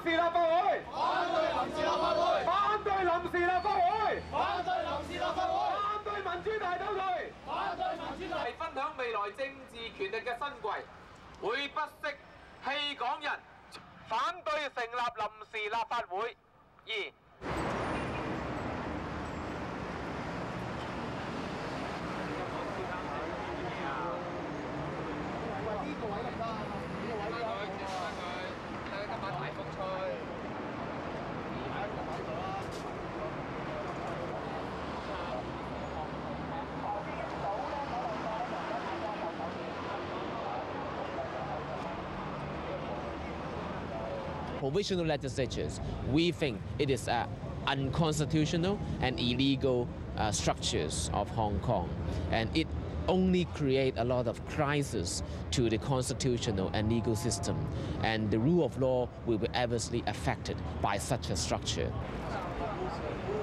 臨時立法會， 反對臨時立法會， 反對臨時立法會， 反對臨時立法會， 反對民主大倒退， 反對民主大。 係分享未來政治權力嘅新貴，會不惜棄港人，反對成立臨時立法會。2 Provisional legislatures, we think it is unconstitutional and illegal structures of Hong Kong, and it only create a lot of crisis to the constitutional and legal system, and the rule of law will be adversely affected by such a structure.